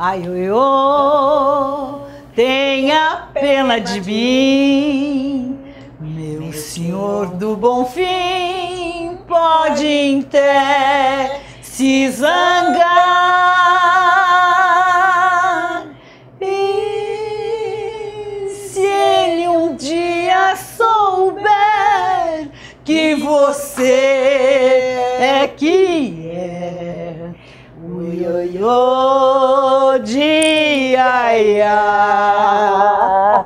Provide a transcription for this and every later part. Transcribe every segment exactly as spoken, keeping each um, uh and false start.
Ai, ioiô, tenha pena de mim, meu senhor do bom fim, pode em té se zangar. E se ele um dia souber que você é que é o ioiô de Iaiá.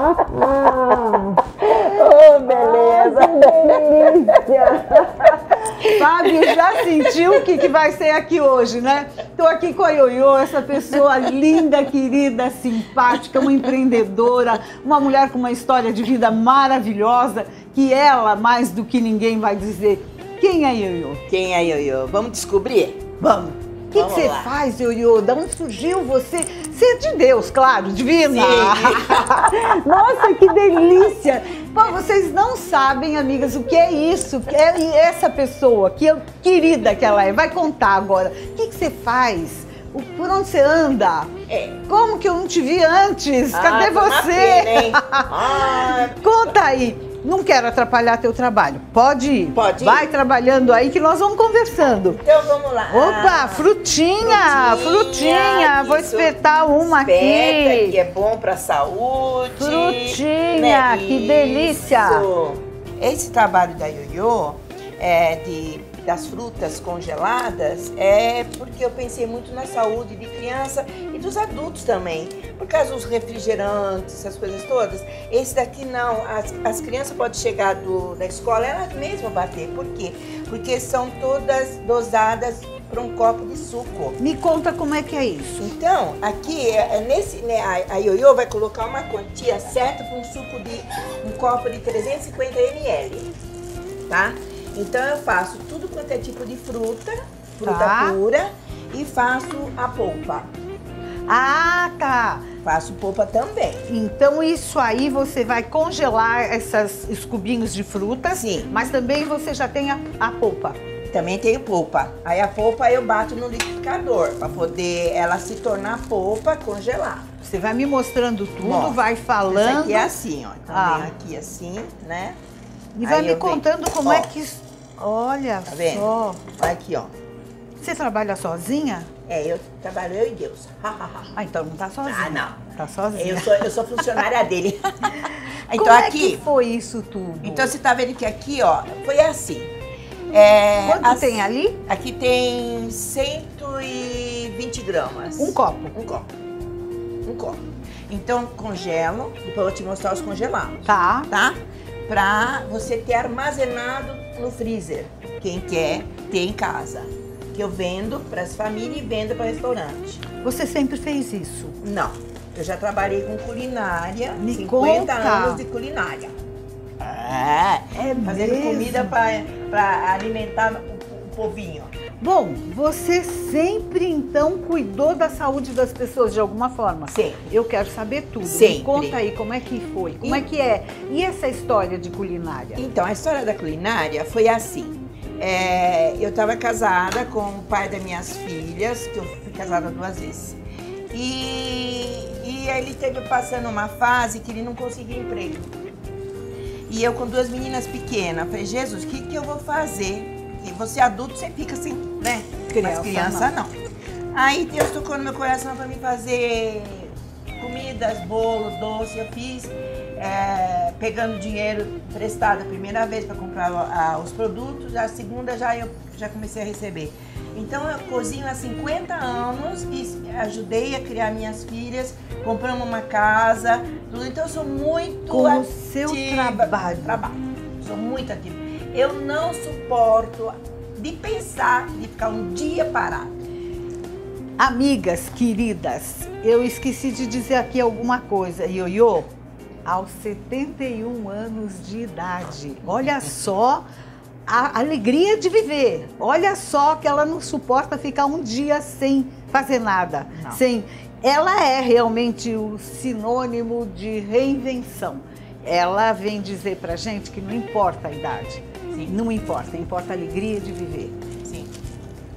Oh, beleza! Delícia! Fábio já sentiu o que, que vai ser aqui hoje, né? Estou aqui com a Ioiô, essa pessoa linda, querida, simpática, uma empreendedora, uma mulher com uma história de vida maravilhosa, que ela, mais do que ninguém, vai dizer quem é a Ioiô. Quem é a Ioiô? Vamos descobrir? Vamos! O que você faz, Ioiô? De onde surgiu você? Você é de Deus, claro, divina! Nossa, que delícia! Pô, vocês não sabem, amigas, o que é isso? É essa pessoa, que querida que ela é. Vai contar agora. O que, que você faz? Por onde você anda? É. Como que eu não te vi antes? Ah, Cadê você? Pena, hein? Ah. Conta aí. Não quero atrapalhar teu trabalho. Pode ir. Pode ir. Vai trabalhando aí que nós vamos conversando. Então vamos lá. Opa, frutinha, frutinha. frutinha. Vou espetar uma Espeta, aqui. que é bom pra saúde. Frutinha, né? Que delícia. Isso. Esse trabalho da Ioiô, é, de das frutas congeladas, é porque eu pensei muito na saúde de criança e dos adultos também, por causa dos refrigerantes, essas coisas todas. Esse daqui não, as, as crianças podem chegar do, da escola, elas mesmas bater. Por quê? Porque são todas dosadas para um copo de suco. Me conta como é que é isso. Então, aqui, é, nesse, né, a, a Ioiô vai colocar uma quantia certa para um suco de um copo de trezentos e cinquenta mililitros, tá? Então eu faço tudo quanto é tipo de fruta, fruta tá. pura, e faço a polpa. Ah, tá. Faço polpa também. Então isso aí você vai congelar essas, esses cubinhos de fruta. Sim. Mas também você já tem a, a polpa. Também tenho polpa. Aí a polpa eu bato no liquidificador, para poder ela se tornar polpa, congelar. Você vai me mostrando tudo, Bom, vai falando. Isso aqui é assim, ó. Então ah. vem aqui assim, né? E vai Aí me eu contando venho. como Ó, é que... Olha tá vendo? só. Olha aqui, ó. Você trabalha sozinha? É, eu trabalho eu e Deus. Ah, então não tá sozinha. Ah, não. Tá sozinha. Eu sou, eu sou funcionária dele. Então como é aqui... que foi isso tudo? Então você tá vendo que aqui, ó, foi assim. É, Quanto as, tem ali? Aqui tem cento e vinte gramas. Um copo. Um copo. Um copo. Então congelo, depois eu vou te mostrar os congelados. Tá. Tá? Pra você ter armazenado no freezer. Quem quer ter em casa. Que eu vendo para as famílias e vendo para restaurante. Você sempre fez isso? Não. Eu já trabalhei com culinária. Me cinquenta conta. anos de culinária. É, É fazendo mesmo? comida para alimentar o, o povinho. Bom, você sempre então cuidou da saúde das pessoas de alguma forma? Sempre. Eu quero saber tudo. Sempre. Me conta aí como é que foi, como E... é que é. E essa história de culinária? Então, a história da culinária foi assim. É, eu estava casada com o pai das minhas filhas, que eu fui casada duas vezes. E, e ele teve passando uma fase que ele não conseguia emprego. E eu com duas meninas pequenas, falei, Jesus, o que, que eu vou fazer? E você adulto, você fica assim, né? Criança, Mas criança não. não. Aí Deus tocou no meu coração para me fazer comidas, bolo, doce. Eu fiz é, pegando dinheiro emprestado a primeira vez para comprar a, os produtos, a segunda já eu já comecei a receber. Então eu cozinho há cinquenta anos e ajudei a criar minhas filhas, compramos uma casa, tudo. Então eu sou muito com ativa. o seu trabalho. trabalho. Sou muito ativa. Eu não suporto de pensar de ficar um dia parado. Amigas queridas, eu esqueci de dizer aqui alguma coisa. Ioiô, aos setenta e um anos de idade, olha só a alegria de viver. Olha só que ela não suporta ficar um dia sem fazer nada. Não. Sem... Ela é realmente o sinônimo de reinvenção. Ela vem dizer pra gente que não importa a idade. Sim. Não importa, importa a alegria de viver. Sim.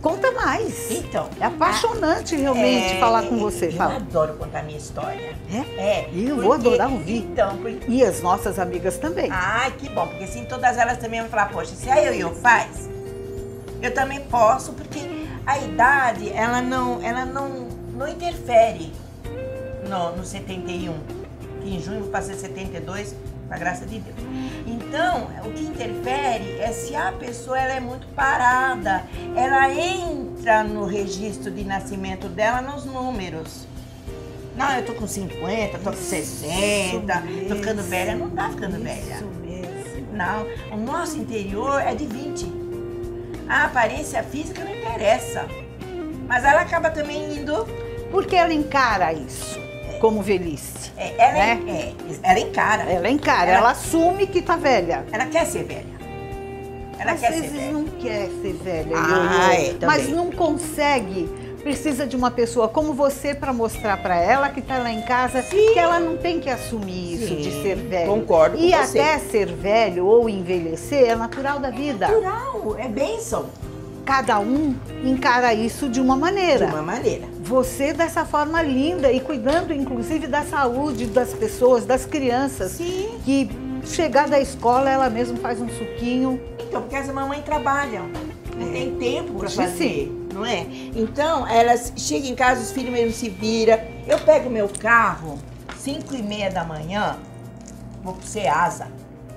Conta mais. Então. É apaixonante a, realmente é, falar com você. Eu Fala. adoro contar minha história. É? É. E eu porque, vou adorar ouvir. Então, porque... E as nossas amigas também. Ai, que bom, porque assim todas elas também vão falar, poxa, se a Ioiô faz, eu também posso, porque a idade, ela não, ela não, não interfere no, no setenta e um. Que em junho eu vou fazer setenta e dois, com a graça de Deus. Então, o que interfere é se a pessoa ela é muito parada, ela entra no registro de nascimento dela nos números. Não, eu tô com cinquenta, tô com sessenta, tô ficando velha. Não tá ficando velha. Isso mesmo. Não, o nosso interior é de vinte. A aparência física não interessa. Mas ela acaba também indo... Porque ela encara isso como velhice. É, ela, né? é, é, ela encara. Ela encara, ela, ela assume que tá velha. Ela quer ser velha. Ela Às quer vezes ser velha. não quer ser velha, Ah, é, mas não consegue. Precisa de uma pessoa como você para mostrar para ela que tá lá em casa, sim, que ela não tem que assumir isso, sim, de ser velho. Concordo com e você. até ser velho ou envelhecer é natural da vida. Natural, é bênção. Cada um encara isso de uma maneira. De uma maneira. Você dessa forma linda e cuidando inclusive da saúde das pessoas, das crianças. Sim. Que chegar da escola ela mesma faz um suquinho. Então, porque as mamães trabalham. Não é. tem tempo para fazer, sim, não é? Então, elas chegam em casa, os filhos mesmo se viram. Eu pego meu carro, cinco e meia da manhã, vou pro Ceasa.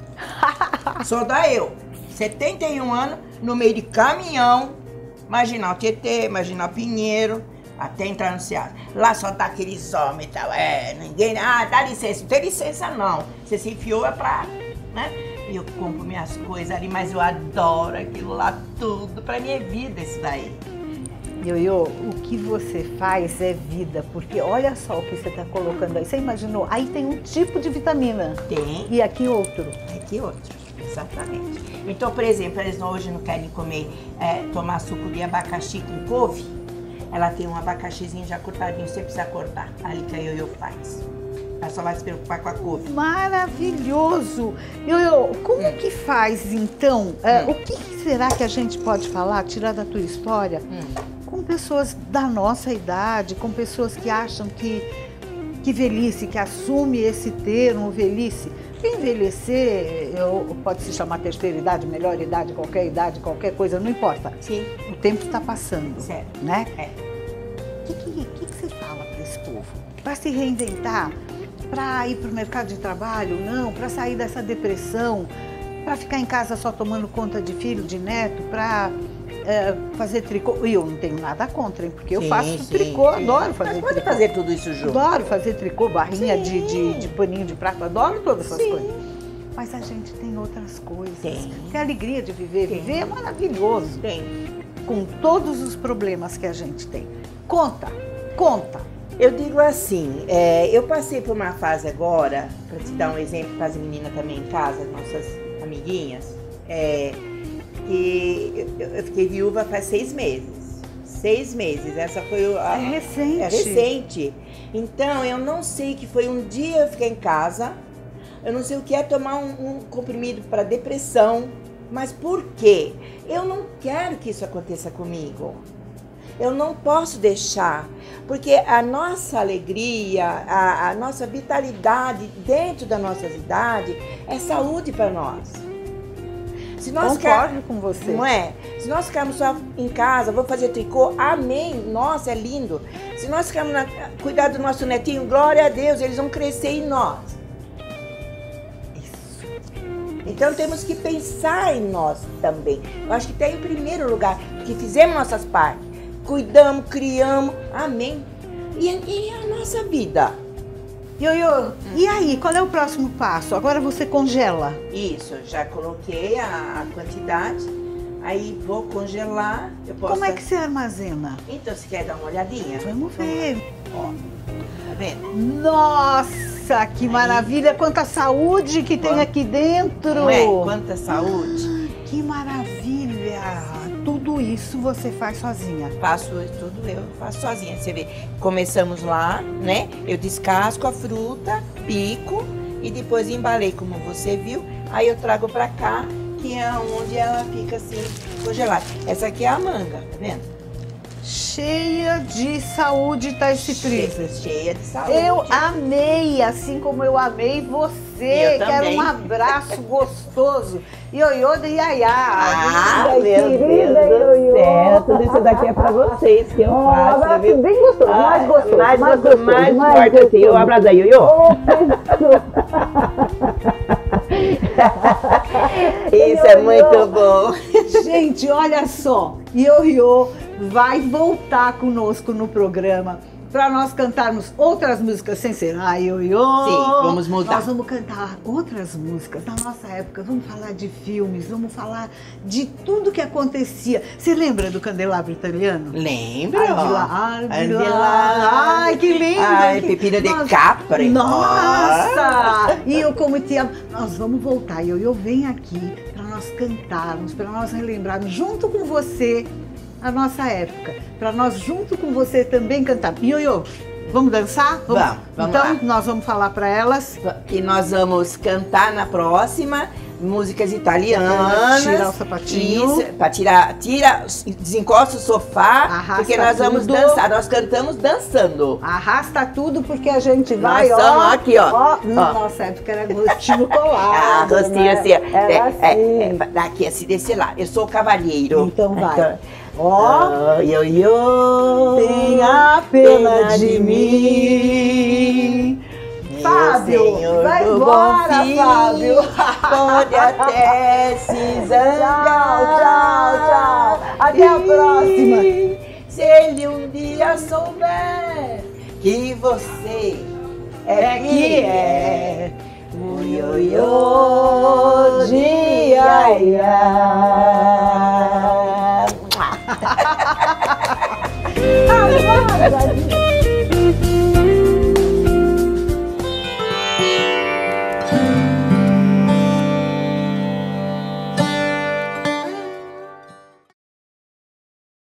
Só dá eu. setenta e um anos, no meio de caminhão, Marginal Tietê, Marginal Pinheiro, até entrar no Ceasa. Lá só tá aqueles homens e tal. É, ninguém. Ah, dá licença. Não tem licença, não. Você se enfiou é pra. Né? E eu compro minhas coisas ali, mas eu adoro aquilo lá tudo. Pra mim é vida isso daí. Ioiô, o que você faz é vida, porque olha só o que você está colocando aí. Você imaginou? Aí tem um tipo de vitamina. Tem. E aqui outro. Aqui outro, exatamente. Então, por exemplo, eles hoje não querem comer, é, tomar suco de abacaxi com couve. Ela tem um abacaxizinho já cortadinho, você precisa cortar. Ali que a Ioiô faz. Ela só vai se preocupar com a couve. Maravilhoso! Ioiô, como hum. que faz, então? Hum. Uh, o que será que a gente pode falar, tirar da tua história, hum. com pessoas da nossa idade, com pessoas que acham que, que velhice, que assume esse termo, velhice? Envelhecer, pode se chamar terceira idade, melhor idade, qualquer idade, qualquer coisa, não importa. Sim. O tempo está passando, certo, né? É. O que, que, que, que você fala para esse povo? Para se reinventar? Para ir para o mercado de trabalho? Não. Para sair dessa depressão? Para ficar em casa só tomando conta de filho, de neto? Para é, fazer tricô? E eu não tenho nada contra, hein? Porque sim, eu faço sim, tricô, sim. adoro fazer Mas pode tricô. fazer tudo isso junto. Adoro fazer tricô, barrinha de, de, de paninho de prato, adoro todas essas sim. coisas. Mas a gente tem outras coisas. Tem. Tem a alegria de viver. Tem. Viver é maravilhoso. Tem. Com todos os problemas que a gente tem. Conta, conta. Eu digo assim, é, eu passei por uma fase agora, para te dar um exemplo para as meninas também em casa, nossas amiguinhas, é, que eu, eu fiquei viúva faz seis meses. Seis meses, essa foi a... É recente. É recente. Então, eu não sei que foi um dia eu fiquei em casa, eu não sei o que é tomar um, um comprimido para depressão, mas por quê? Eu não quero que isso aconteça comigo. Eu não posso deixar, porque a nossa alegria, a, a nossa vitalidade dentro da nossa idade é saúde para nós. Se nós Concordo ficar, com você. Não é? Se nós ficarmos só em casa, vou fazer tricô, amém, nossa, é lindo. Se nós ficarmos na, cuidar do nosso netinho, glória a Deus, eles vão crescer em nós. Isso. Então temos que pensar em nós também. Eu acho que está em primeiro lugar, que fizemos nossas partes. Cuidamos, criamos, amém. E, e a nossa vida? Ioiô, hum. e aí, qual é o próximo passo? Agora você congela? Isso, já coloquei a, a quantidade, aí vou congelar. Eu posso... Como é que você armazena? Então, você quer dar uma olhadinha? Vamos ver. Ó, tá vendo? Nossa, que aí. Maravilha! Quanta saúde que Quanto... tem aqui dentro! Não é? Quanta saúde! Que maravilha! Tudo isso você faz sozinha? Faço tudo eu, faço sozinha. Você vê, começamos lá, né? Eu descasco a fruta, pico e depois embalei, como você viu. Aí eu trago pra cá, que é onde ela fica assim, congelada. Essa aqui é a manga, tá vendo? Cheia de saúde tá esse freezer. Cheia de saúde. Eu amei, assim como eu amei você. Eu Quero também. um abraço gostoso. Ioiô de Iaiá. Ah, Ai, meu querida Deus do ioiô. céu. Tudo isso daqui é pra vocês que eu Um faço. abraço viu? bem gostoso, Ah, mais gostoso. mais mais gostoso, gostoso, mais mais forte assim. gostoso. Um abraço aí, Ioiô. Ô, pessoa. Isso é muito bom. Gente, olha só, Ioiô vai voltar conosco no programa para nós cantarmos outras músicas sem ser a Ioiô. Sim, vamos mudar. Nós vamos cantar outras músicas da nossa época, vamos falar de filmes, vamos falar de tudo que acontecia. Você lembra do Candelabro Italiano? Lembra? Ai, de lá, ai, de Ai, lá. Ai, que lindo! Ai, que... Pepino de Nós- Capri. Nossa! E eu como te amo. Nós vamos voltar, Ioiô vem aqui para nós cantarmos, para nós relembrarmos junto com você a nossa época, para nós junto com você também cantar. Ioiô, vamos dançar? Vamos, vamos Então lá. nós vamos falar para elas. Que nós vamos cantar na próxima músicas italianas. Tirar o sapatinho. Isso, pra tirar, tira, desencosta o sofá, Arrasta porque nós vamos tudo. dançar. Nós cantamos dançando. Arrasta tudo porque a gente vai, Nós ó. estamos aqui, ó. ó. Ó. Nossa época era rostinho colado. Ah, rostinho né? assim, ó. Era É, assim. é, é, daqui assim, desse lado. Eu sou o cavalheiro. Então vai. Ó. Oh, yo, yo, Tenha pena de mim. Meu Fábio, Senhor vai do embora, bom fim, Fábio. Pode até se zangar. Tchau, tchau, tchau. Até a próxima. Se ele um dia souber que você é que é o ioiô de Iaiá. Amada.